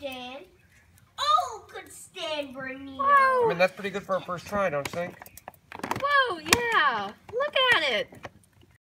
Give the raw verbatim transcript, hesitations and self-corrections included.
stand. Oh, could stand Bernino. I mean, that's pretty good for a first try, don't you think? Whoa, yeah. Look at it.